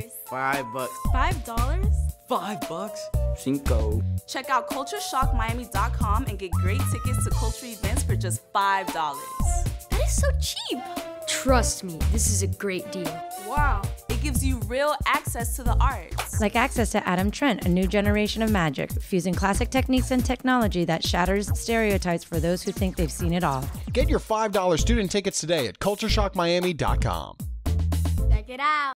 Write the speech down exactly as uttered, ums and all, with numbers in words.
Five bucks. Five dollars? Five bucks? Cinco. Check out culture shock miami dot com and get great tickets to culture events for just five dollars. That is so cheap. Trust me, this is a great deal. Wow. It gives you real access to the arts. Like access to Adam Trent, a new generation of magic, fusing classic techniques and technology that shatters stereotypes for those who think they've seen it all. Get your five dollar student tickets today at culture shock miami dot com. Check it out.